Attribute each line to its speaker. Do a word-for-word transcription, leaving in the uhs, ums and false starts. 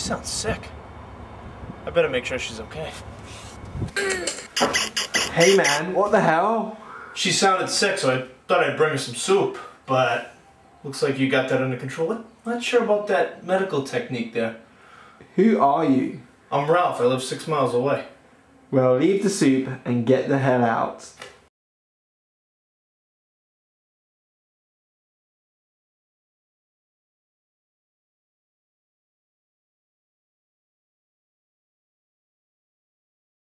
Speaker 1: sounds sick. I better make sure she's okay.
Speaker 2: Hey man, what the hell?
Speaker 1: She sounded sick, so I thought I'd bring her some soup, but looks like you got that under control. I'm not sure about that medical technique there.
Speaker 2: Who are you?
Speaker 1: I'm Ralph. I live six miles away.
Speaker 2: Well, leave the soup and get the hell out.